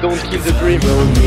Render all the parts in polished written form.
don't kill the dream.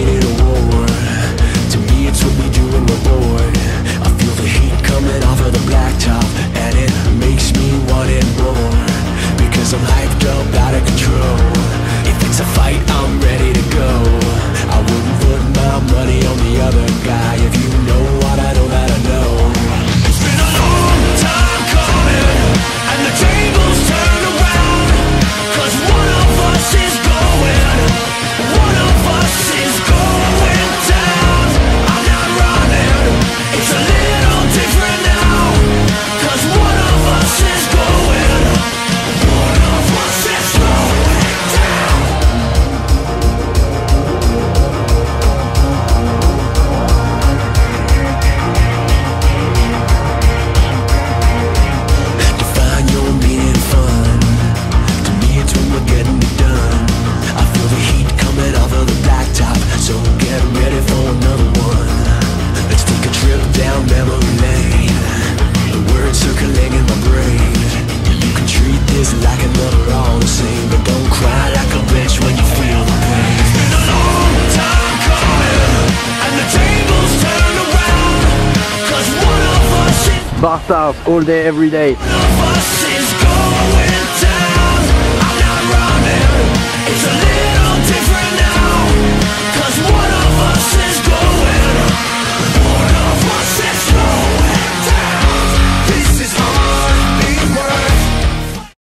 To me it's what we do in the Lord. I feel the heat coming off of the blacktop, and it makes me want it more, because I'm hyped up, out of control. If it's a fight, I'm ready to go. I wouldn't put my money on the other guy. If you know what I know, that I know. It's been a long time coming, and the tables turn around, 'cause one of us is going, one of us is going down. I'm not running, it's a little different now, 'cause one of us is going, one of us is going down. Define your meaning fun. To me it's when we're getting it done. I feel the heat coming off of the blacktop, so get ready for another one. Let's take a trip down memory lane. The words circling in my brain. You can treat this like another all the same, but don't cry like a bitch when you feel the pain. It's been a long time coming, and the tables turn around, 'cause one of us is, Barstarzz all day, every day. one of us is